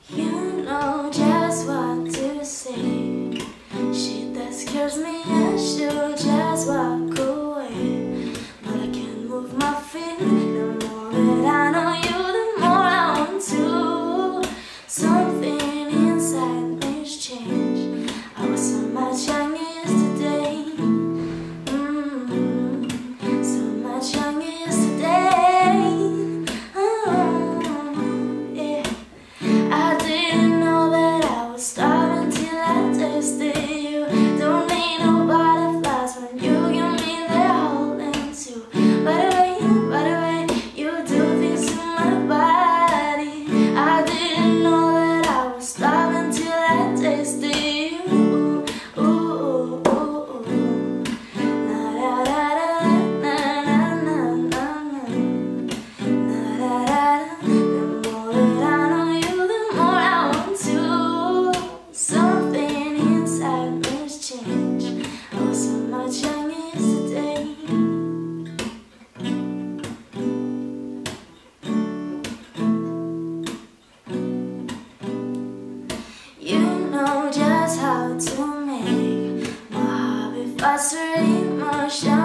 You know just what to say. Shit that scares me, I should just walk away. But I can't move my feet. The more that I know you, the more I want to. Something inside me's changed. I was so much younger yesterday. So much younger yesterday. Yeah. I didn't know that I was starving till I tasted you. Don't need no butterflies when you give me their whole and two. By the way, you do things to my body. I didn't know that I was starving till I tasted you. Ooh, ooh, ooh, ooh. Na da da da na na na na na. Na da da da. The more that I know you, the more I want to. Something inside me's changed. I was so much younger yesterday. You know just how to make my heart beat faster, emotion